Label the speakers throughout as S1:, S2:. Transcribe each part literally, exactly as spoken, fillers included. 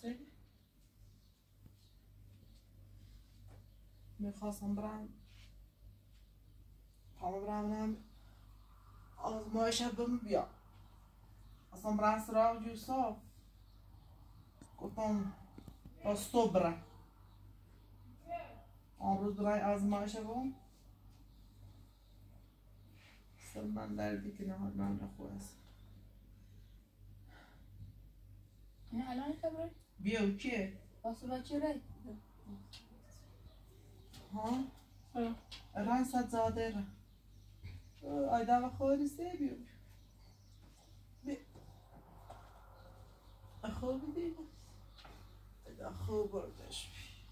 S1: درسته میخواستم برم تمام برم آزمایش بم بیا اصلا برم سراغ یوسف گفتم تا صبح برم امروز برای آزمایش بم سر من دردی که نه من نخواه است
S2: نه الان خبره
S1: بیا کیه
S2: واسه بچه رای
S1: ها رای صد زاده را آیده و خوری سه بیا بیا خوبی دیگه ایده خوب بردش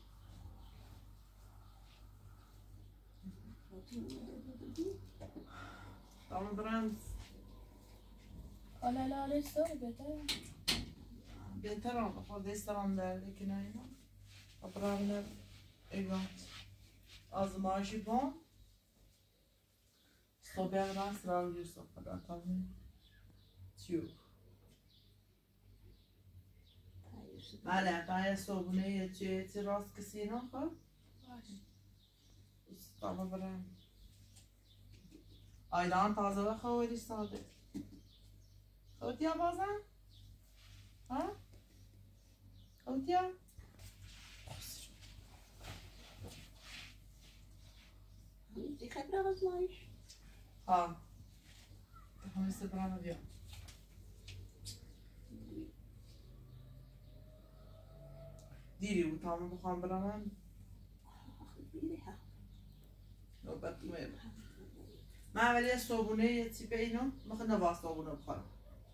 S1: تمام برم
S2: حالا لاله سر بهتره
S1: بهتر هم خود دستم درده که نه اینا برم ایوانت آزمایشی بام صبح برم سراغ یوسف خدا تامین تیوب بله تای صبحونه یه چیه چی راست کسی اینا خب تمام برم آیدان تازه و خوری ساده خوتیا بازم؟ ها؟ خوتیا؟
S3: دی خبر آزمایش؟
S1: ها همیشه برام بیا دیری بود تمام بخوام برام
S3: دیری ها
S1: نوبت میمه من ولی صبحونه یه چی به اینو میخوام نواز صبحونه بخورم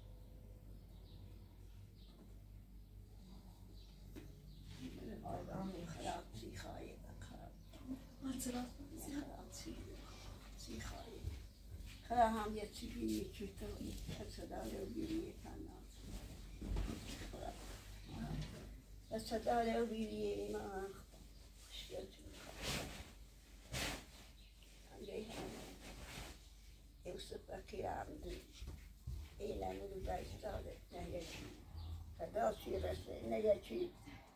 S3: خراب چی خواهی خراب خراب چی چی خواهی خراب هم یه چی بینی چی تو صدای بینی کنم خراب صدای بینی ما خوشگل چی يوسف أكيد عبد إلى من البيت صادق نهيتي فداسي بس نهيتي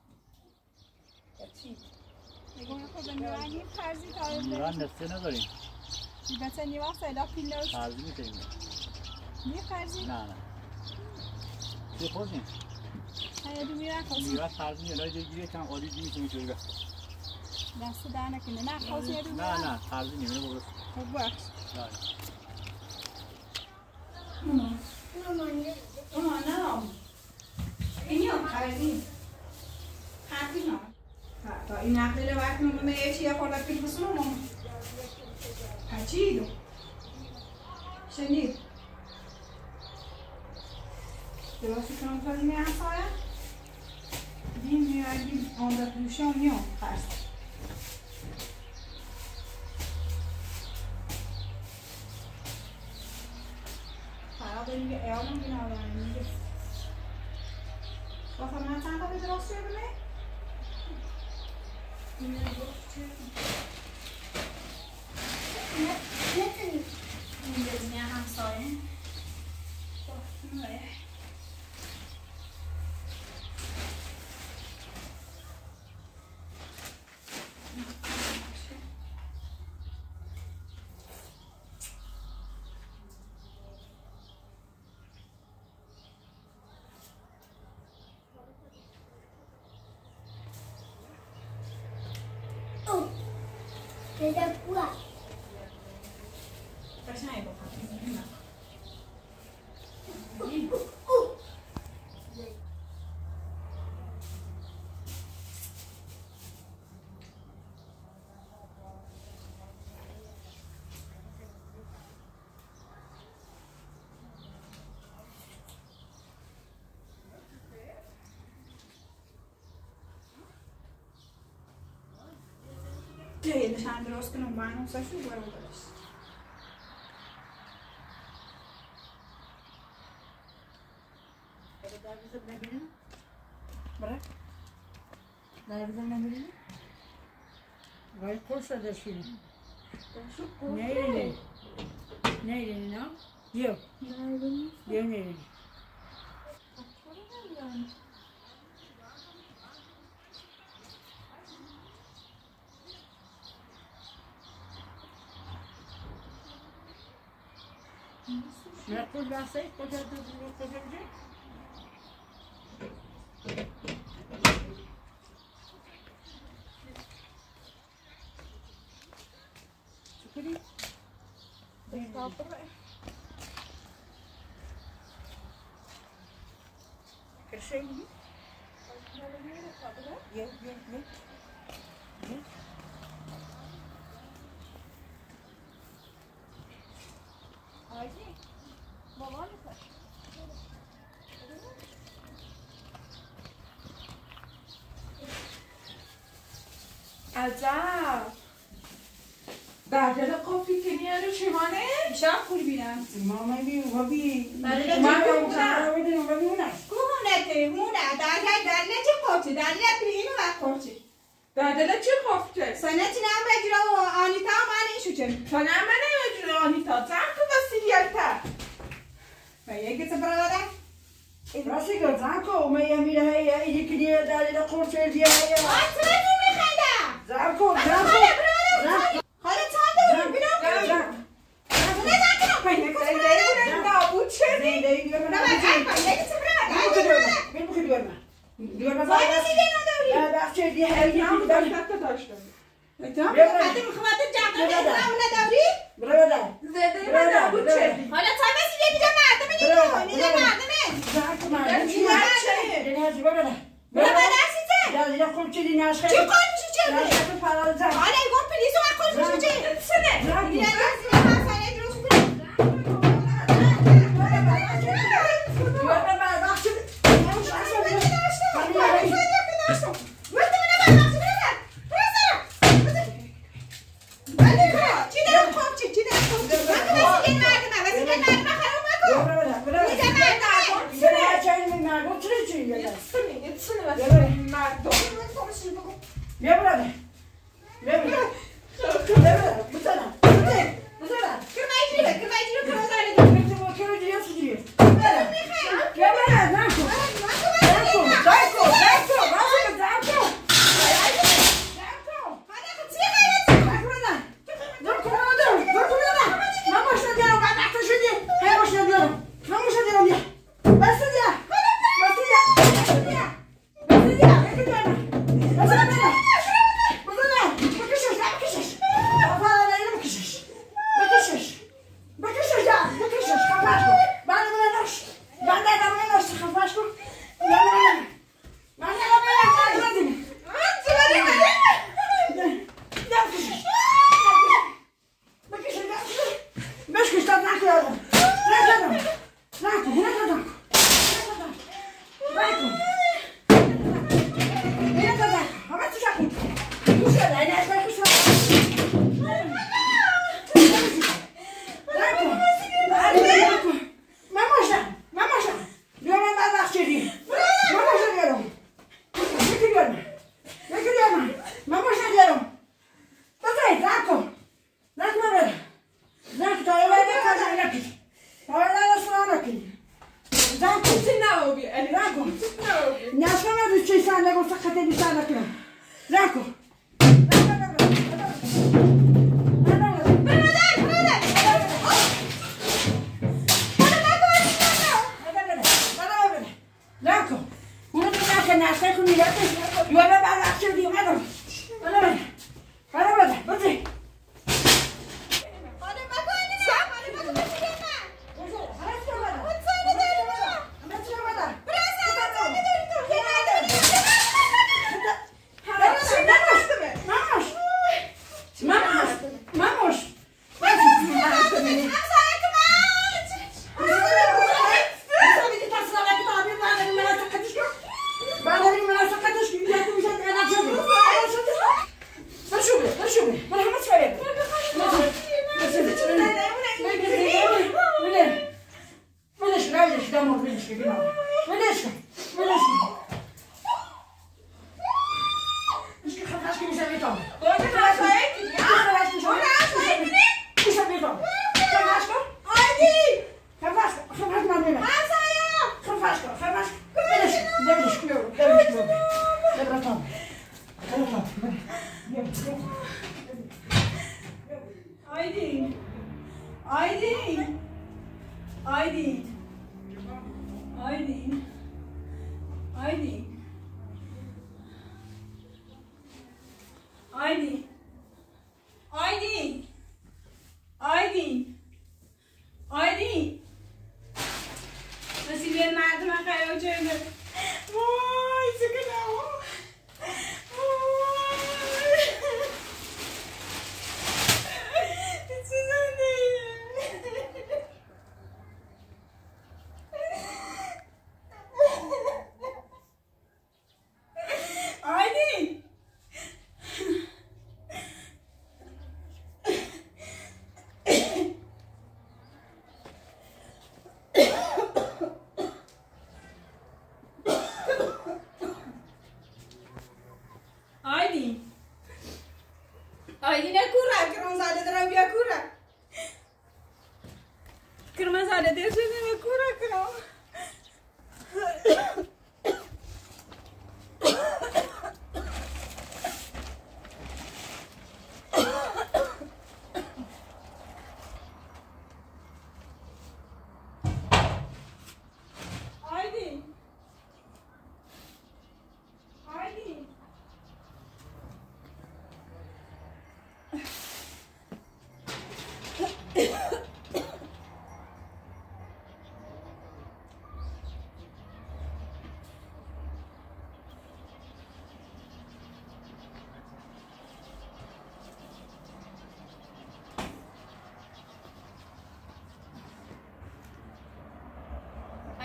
S3: كتير
S4: نگاه خود می‌ریم فرضی تا
S5: میران نسته نداریم
S4: البته نیوه سایدا پیلوش
S5: فرضی میتونیم
S4: می فرضی
S5: نه نه چه خوزیم
S4: هیا دو میرن خوزی
S5: میران فرضی الهی دیگه کم عالی دیگه میتونیم جوری بخش
S4: دست در نکنه نه خوزی دو
S5: نه نه فرضی نیمه بگرد
S4: خب بخش
S6: مامان مامان نه اینی هم خریدیم خریدیم تا این نقلیل وقت مامان یه چیه خورده پیل بسونه مامان پچیدو شنید درستی کنم تا دیمی همسایه دیم میردیم آنده دوشان میام خرست داریم که ایالم بین آورانی میگه بخواه من چند تا به درست شده بله؟ این درست شده نتونیم این بزنی همسایه بخواه نوعه
S7: Beda kuat.
S6: Rasanya apa? Jadi nishani درست کنم با اینو ساشو برو درست.
S3: در بزرگ نبینیم؟
S6: برای؟
S3: در بزرگ نبینیم؟
S8: وای خوش شده شیرین. نیرینی. نیرینی نه؟ یو. یو نیرینی. خود راسته کجا دو دو کجا میشه؟ چکری؟ کرشی؟ یه یه یه
S6: عجب در دل قفلی که نیاره چمانه؟
S4: شب پول بیرم
S8: ماما بی و بی
S4: برای
S8: ما
S4: چه
S8: رو
S4: بودن؟
S8: کارا بدیم و بیونه
S4: کوهنته مونه در در نه چه قفلی در نه پرینو و قفلی
S6: در دل چه قفله؟
S4: سنتی نم بگیره و آنیتا من این شو چه
S6: تا نه من نمیجونه آنیتا زن تو با سیریال تا
S4: و یکی چه برادر؟
S8: راستی که زنکو می میره هی یکی دیگه دلیل قرص دیگه هی
S4: آتونه تو میخندم
S8: زنکو
S4: خاله
S8: زنکو
S4: برادر خاله چند داری بیرم
S8: زنکو
S4: نه زنکو پایینه کسی برادر
S6: نابود شدی
S8: زنده دیگه من
S4: نه من ای پایینه یکی چه برادر
S8: بیم بخیر بیار من بیار من
S4: وای بسی دیگه نداری
S8: نه بخشه دیگه هی یکی
S6: هم
S8: دیگه
S6: داشت داشتم
S4: تو میخواهد میخواهد جمعه نمیدونم نداری؟
S8: برادر
S6: زده من نابود شدی
S4: حالا تا بسی دیگه دیگه مردم نیدو نیدو مردمه
S8: زنکو من
S6: چی بچه؟
S8: دیگه هزی برادر
S4: برادر سیزه
S8: دلیل قرص چی نشه
S4: چی کنشی چه بی؟
S8: نشه پرال زن
S4: حالا ایگون پلیسو من کنشی چه؟
S6: سنه
S8: زنکو
S4: دیگه دستی همسانه دروش کنی
S8: بیار من بخشه بیا برادر بیا برادر بیا برادر بزنم بزنم بزنم بزنم با که رو دیگه سجیه بیا برادر نکن نکن نکن نکن نکن نکن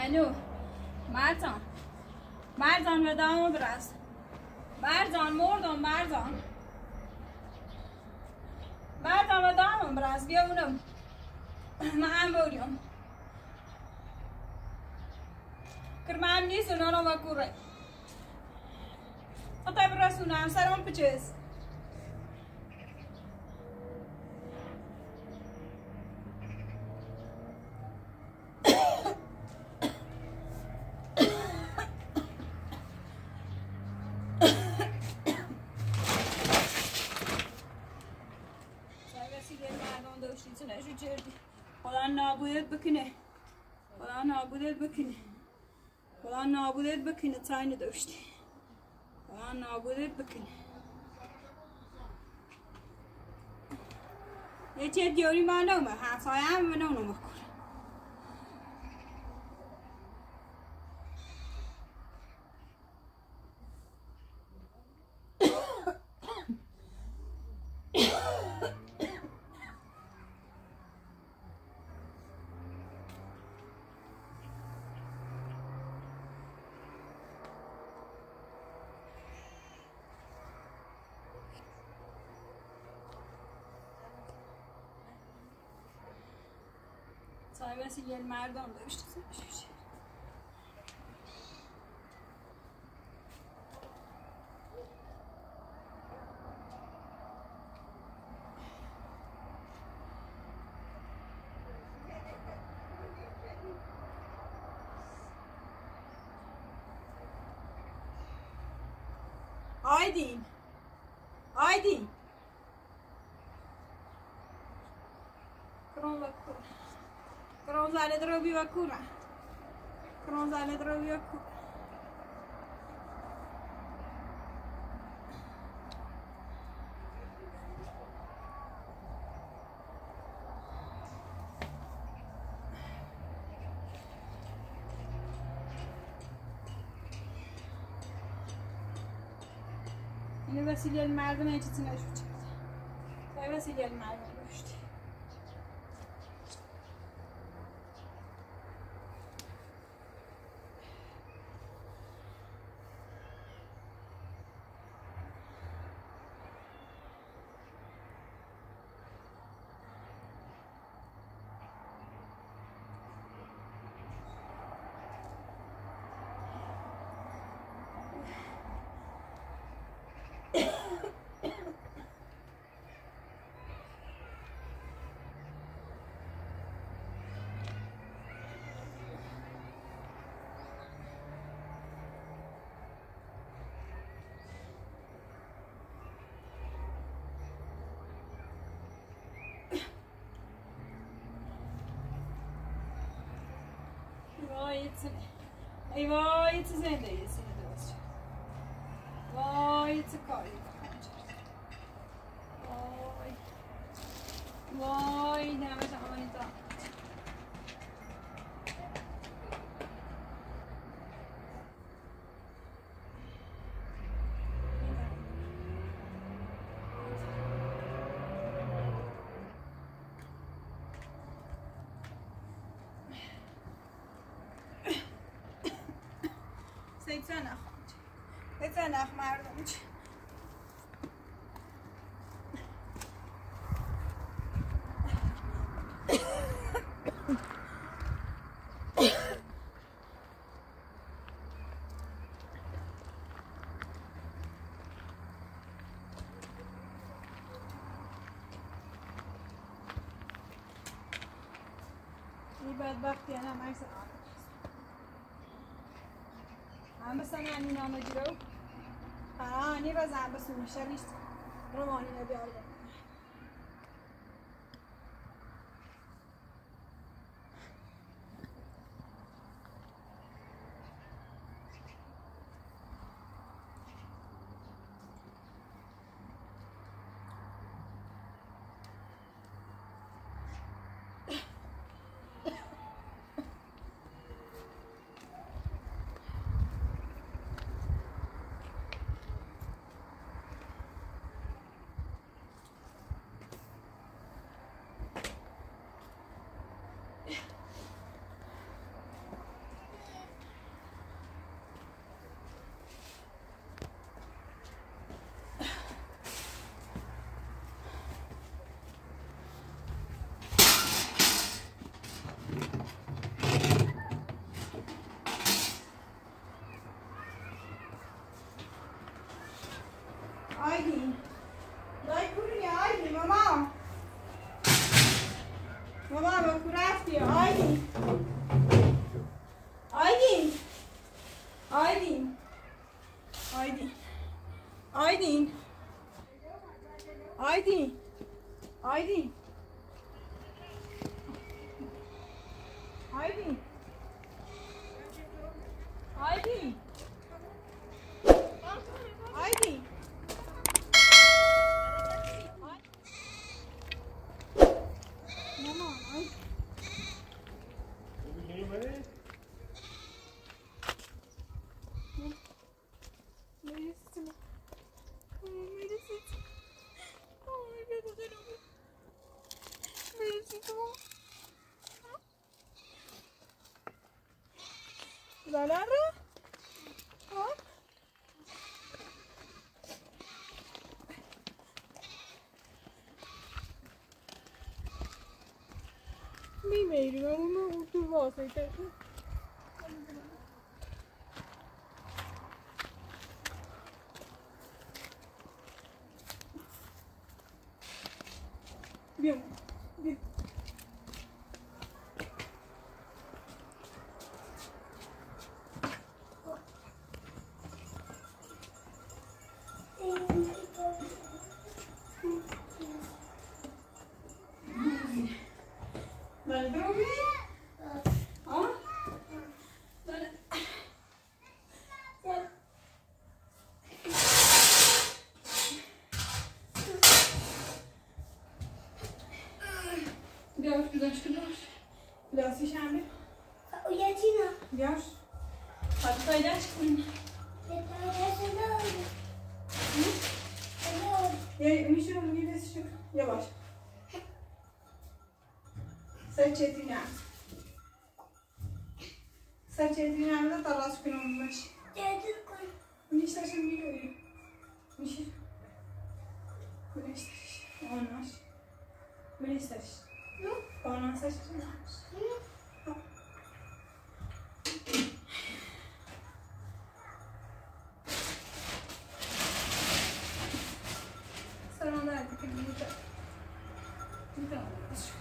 S6: الو مرجان مرجان به دامو برس مرجان مردم مرجان مرجان به دامو برس بیا اونم من بودیم کرمام نیست اونا رو بکوره خطای برسونم سرم پچیز خدا نابودت بکنه خدا نابودت بکنه خدا نابودت بکنه تای نداشتی خدا نابودت بکنه یه چه دیوری ما نومه همسایه هم منو نومه کن مثل یه مردم داشته سرش آیدین آیدین کرون بکن کرون زاله درو بی بکن کرون زاله درو بی بکن اینو وسیله مردم هیچ چیزی نشود تا وسیله مردم داشت وای چه ای وای چه زندگی سینه درست شد وای چه کاری وای وای نمه تمامی تا Seytsen akmancı. Seytsen akmardımcı. İyi bedbaht yana maysa هم مثلا همین آمدی رو آنی باز هم بسون میشه نیست رومانی نبیار بکنه آیدین دای کوری آیدین ماما ماما با کو رفتی آیدین آیدین آیدین آیدین آیدین آیدین آیدین آیدین آیدین آیدین ماما آیدین Zalara? Ha? Bilmiyorum ama otur vasıta. Bien. Bien. Dale, pero bien. ¿Ah? Dale. Dale. Biar, güzel çıkıyor. Biraz işemli.
S7: Uyatina.
S6: Biar. Hadi sayıdan çıkmayın. Ya, mişiyorum gidesi çık. Yavaş. Saçetinden. Saçetinden de taras günümüş. Niş taşın bir görüyor. Niş. Niş taş. Onlaş. Niş taş. Ondan saçın. Sana da artık bir de. Bir de.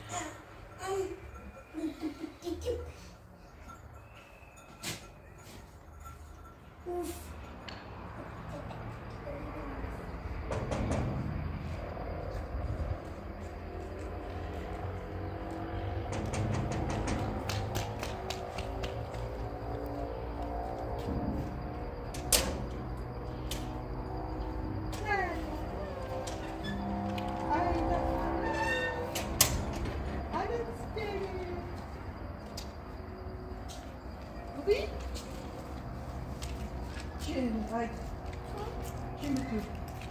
S1: Ay. Şimdi dur.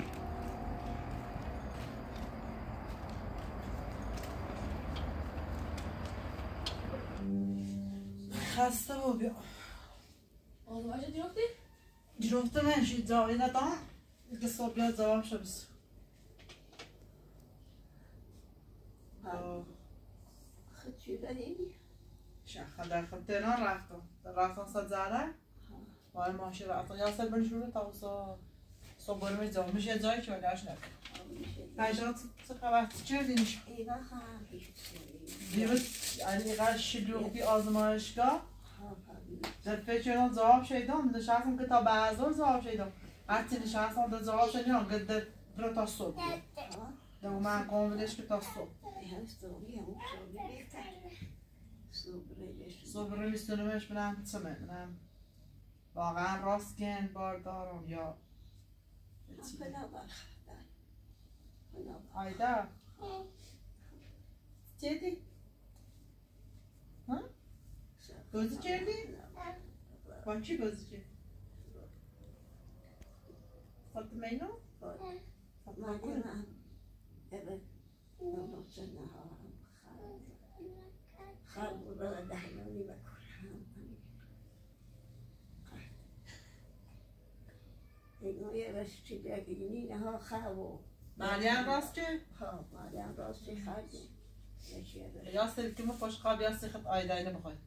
S1: خسته و بیا
S2: آزمایش جرفتی؟
S1: جرفته من شید زاوی ندام که صبح بیاد زوام شو بس
S3: خدشو دادی؟
S1: شخصا در خطران رفتم در رفتم صد زاره وای ماشی رفتم یا سر بری شروع تا وسا صبح بریم زوام میشه جایی که ولیش نکن نجات وقتی کردینش
S3: ایوه خواهم بیشتری
S1: دیروز علی قرار شلوغی آزمایشگاه در فکران جواب شدم نشستم که تا بعضور جواب شدم وقتی نشستم در جواب شدم قدر برو تا صبح در من قومدش که تا صبح صبح رو میستونمش بنام چمه بنام واقعا راست گن بار دارم یا آیدا جدی؟ ها؟ بازی کردی؟ با چی بازی کردی؟ فاطمه اینو؟ فاطمه اینو؟
S3: Evet. Ondan sonra خال burada da dahilini bakıyorum. اینو یه رشته بگیرینی نه ها خواهو.
S1: مریم راست که؟
S3: ها مریم راستی خواهی.
S1: یا سلکیمو خوش خواب یا سیخت آیدایی نمیخوای.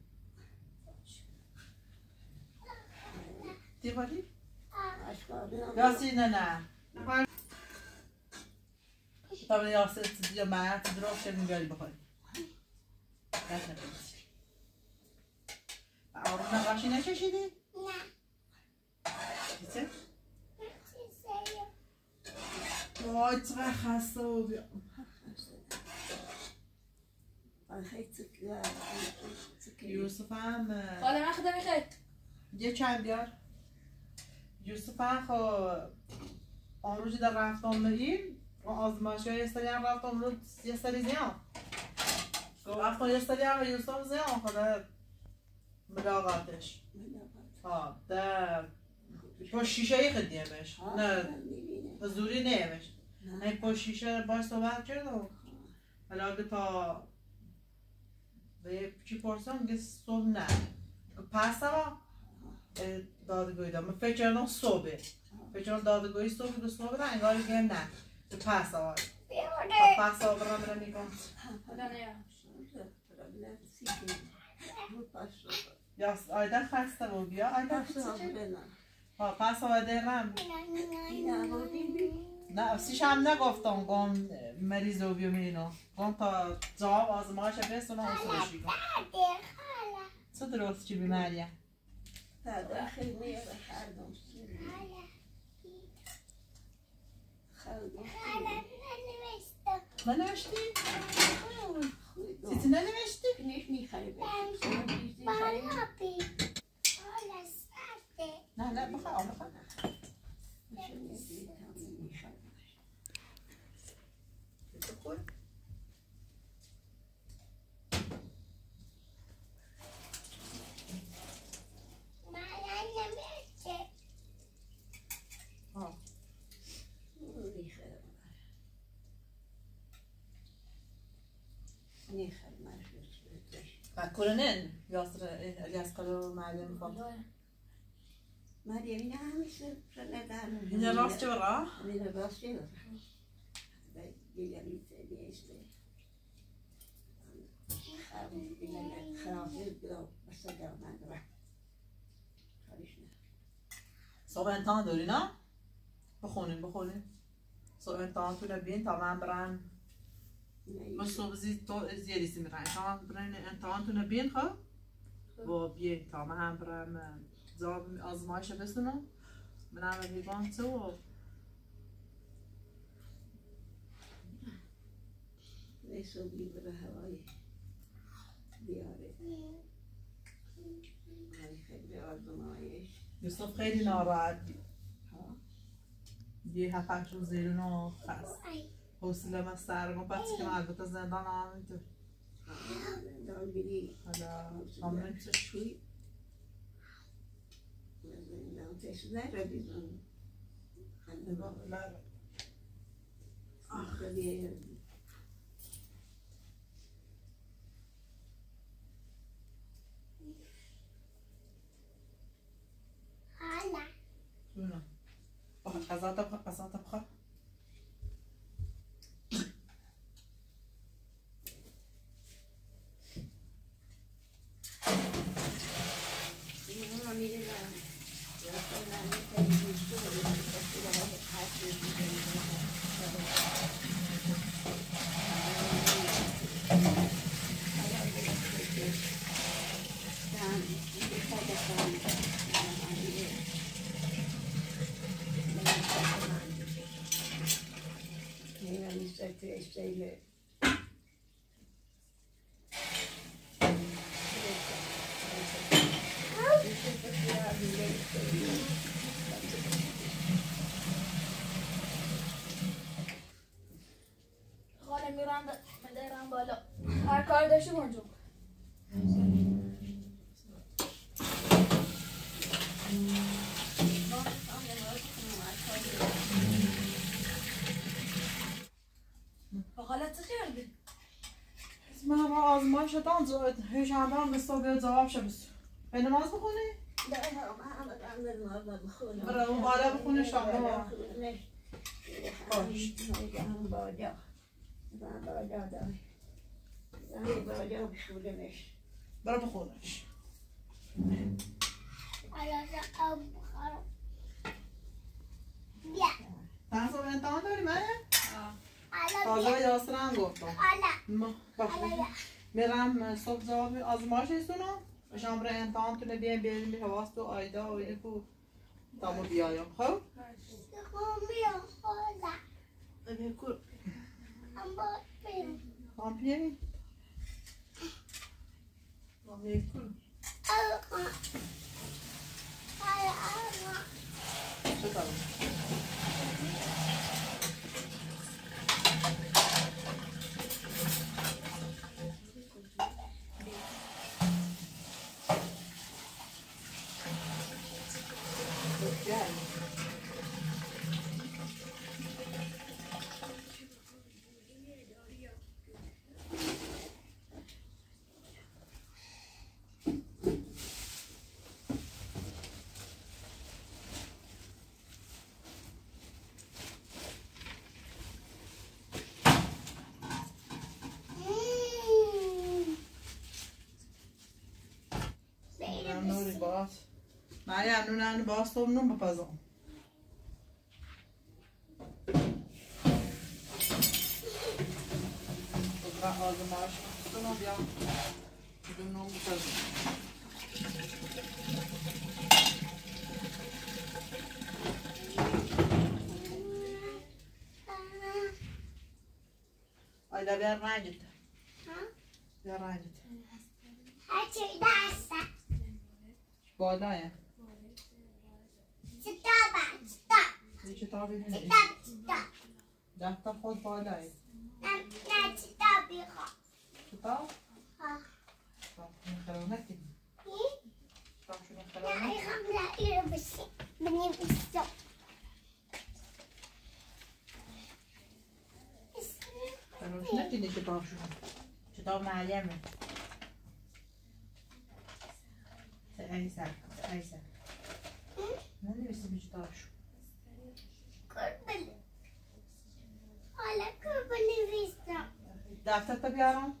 S1: دیواری؟
S3: اشکال نه.
S1: یا سی نه نه. طبعا یاسر یا معت درست شدیم بیاری بخوری نکنه آروم نقاشی نکشیدی؟
S7: نه
S1: چیزه؟ وای چقدر خسته و بیا یوسف هم
S2: خاله من خدا میخواد
S1: یه چند بیار یوسف هم خب آن روزی در رفتم این آزمایش های یه سری هم رفتم رو یه سری زیان رفتم یه سری هم یوسف زیان خدا ملاقاتش ها در پا شیشه ای خدیمش نه حضوری نیمش نه پا شیشه باش صحبت کردم حالا اگه تا به چی پرسم گه صبح نه پس هم دادگویی دارم فکر کردم صبحه فکر کردم دادگویی صبح که صبح نه انگاری که نه پس هم پس هم برم برم میگم
S2: خدا نیام
S1: یا آیده خسته بود بیا آیده ها پس آیده رم نه سیش هم نگفتم گم مریض و بیو مینو گم تا جواب آزمایش بسونم و سرشی گم چه درست چی بیماریم؟
S3: خیلی میره هر دوم
S1: ننوشتی؟ سیتی ننوشتی؟
S3: نیش میخری
S1: نه نه بخواه بخواه Kolonel, Yasir Elias Kalo معلم فاضل.
S3: مريم نعم يصير ندارم.
S1: هي راس جورا؟
S3: هي راس جورا. بيجي بيجي خاب بيجي خاب يبدو بس جا ما نروح. خليشنا.
S1: صبح انتان داری نه؟ بخونیم بخونیم. صبح انتان تو لبین تمام برن. ما صبح زید تو زیادی سی میرن. انتان برن انتان تو لبین خب؟ و بیه تمام برن زاب آزمایش بسونم. من هم بیبان تو.
S3: نیسو بیبره هوای بیاره. خیلی آزمایش.
S1: یوسف خیلی ناراحت بود. یه هفت روز زیرون و خست. حوصله من سرما بچه که من البته زندان هم اینطور.
S3: زندان بیری.
S1: حالا همون چه شوی؟
S3: زندان تشنه را بیزن. خیلی
S7: حالا
S1: جونم بخواه قضا تا بخواه قضا تا بخواه
S2: خاله میرم میرم بالا هر کار داشتی اونجا خاله چه کردی؟
S1: من با آزمایش دان زود هیچ هم برم بستو بیاد جواب شد بسو به نماز بخونی؟ برای اون بالا بخونی شما باش
S3: زن بالا زن بالا داری زن بالا بخونمش
S1: برای بخونش
S7: حالا زقم بخارم بیا
S1: تحصیل امتحان داری منه؟ تازه یاسران گفتم
S7: حالا
S1: ما باشه میرم صبح جواب آزمایششونو شام را امتحان تونه بیایم بیایم میشه واسه آیدا آیده کو تامو بیایم خب
S7: بیا حالا
S1: بکر
S7: اما بیا
S1: هم بیایی بکر
S7: آقا آقا
S1: چطور نونی باز مریم نون باز تو نون بپزم خب آزمایش کنم بیا بدون نون بپزم آیدا بیا رنجت بیا رنجت
S7: هرچی دسته
S1: بالایه
S7: کتابه کتاب
S1: یه کتابی نیست
S7: کتاب کتاب
S1: دفتر خود بالایه
S7: نه نه کتابی خواه
S1: کتاب
S7: ها
S1: کتاب خلونتی
S7: این؟
S1: کتاب شونه
S7: نه
S1: خلونتی
S7: ایخم لایی رو بسی بنویسم
S1: خلونتی نیست کتاب شونه کتاب معلمه ایسر ایسر ننویسی به کتاب شو
S7: کربل حالا کربل نویسم
S1: دفتر تا بیارم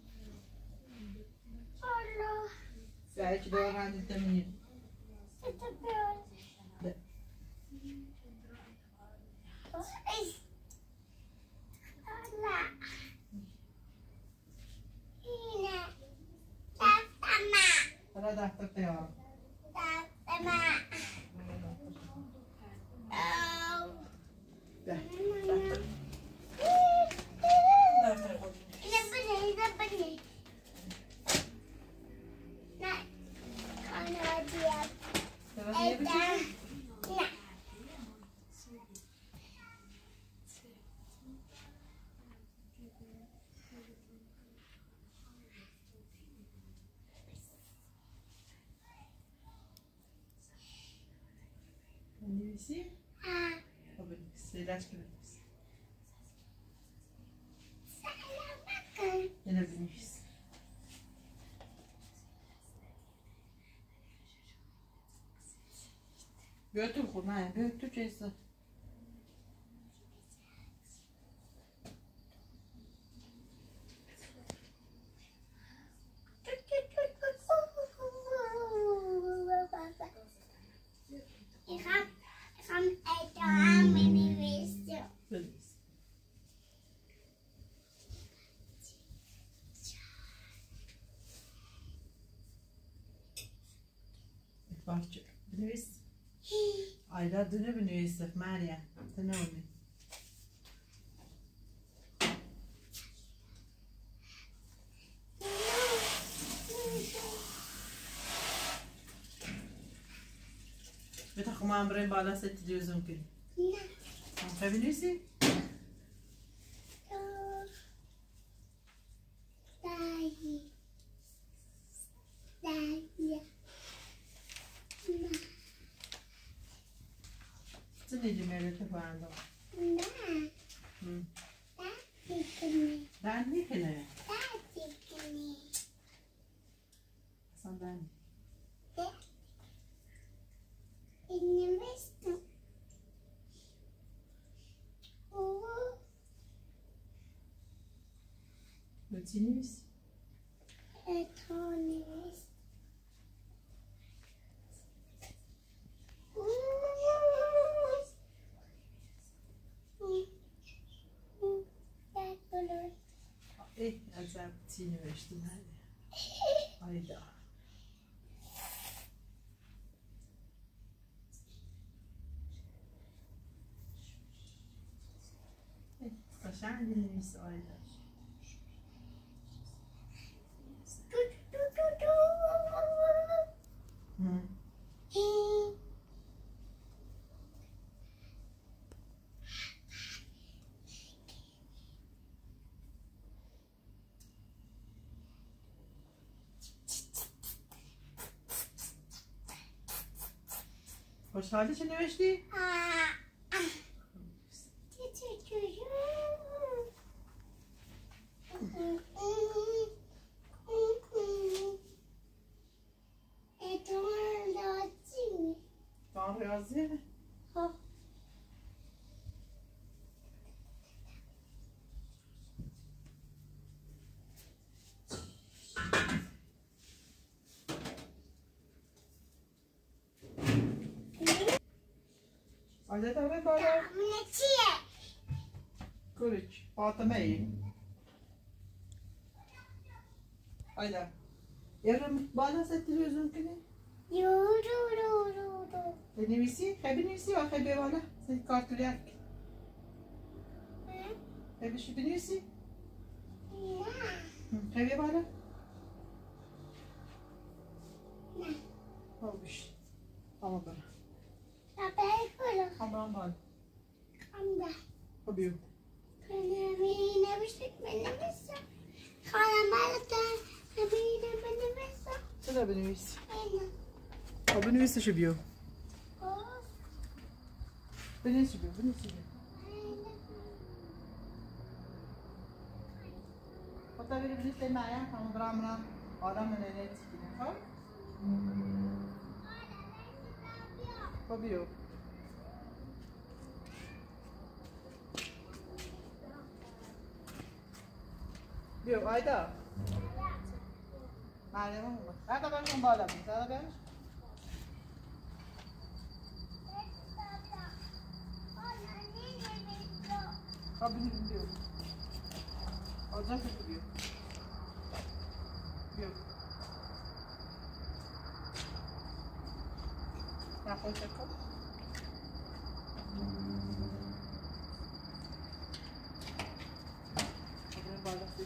S7: حالا
S1: یا یکی دور رنجت دمینید
S7: کتاب بیار
S1: ده
S7: ای حالا اینه دفتمه
S1: حالا دفتر بیارم
S7: دفتمه او
S1: ده دفتر دفتر خود
S7: اینه بده اینه بده نه کانو دیاب
S1: درسته
S7: ایده
S1: بچه
S7: نه
S1: ننویسی
S7: ها
S1: خب بنویس لیلش که بنویس
S7: سلام کن
S1: اینه بنویس بیا تو خود نه بیا تو چیسته
S7: میخوام میخوام ادام بنویسم
S1: بنویس باشه بنویس آیدا دونه بنویسه مریم دونه اونی بتا خب ما هم بریم بالا ست تلویزیون کنیم
S7: نه
S1: هم بنویسی؟
S7: دایی دایی
S1: چه نیجی میره تو فرنده
S7: نه
S1: هم.
S7: دایی کنی
S1: دن میکنه
S7: دایی کنی
S1: اصلا دن
S7: بنویسم او
S1: به چی نیست؟
S7: اتو نویس
S1: چی نوشتیم آیدا قشنگ نویس آیدا خوشحالی چه نوشتی؟ دان ریاضیه؟ آیده داره بالا؟
S7: همونه چیه؟
S1: کوریک فاطمه ای آیده یارم بالا سه تلویزیون کنی؟
S7: یو رو رو رو رو
S1: بنویسی؟ خیلی بنویسی و خیلی بالا سه کارتولیک خیلی شو بنویسی؟
S7: نه
S1: خیلی بالا؟
S7: نه
S1: خوبش اما برم
S7: بابای کلو
S1: خمران بالا
S7: خمده
S1: خبیو
S7: کنمی نوشتید بنویسم خانم بلدن نمیده بنویسم
S1: چرا بنویسی؟
S7: اینه
S1: خب بنویسشو بیو
S7: خب
S1: بنویسشو بیو بنویسشو بیو خب تا بری بنویسی معیا همون برام برام آدم من اینه تیکنه خب؟ خب بیو بیو آیدا مریم هم بود بعد برشون بالا بود زده برش خب بینیم بیو آجا که بیو بیو نخواه چک کن خب بالا سیش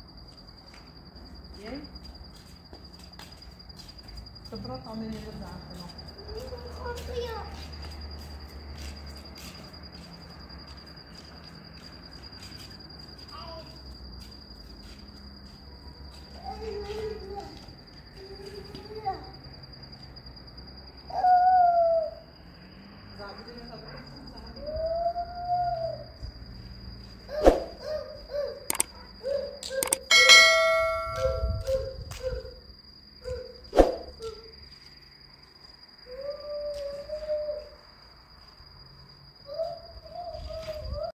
S1: یه خبرات عملی رو دارم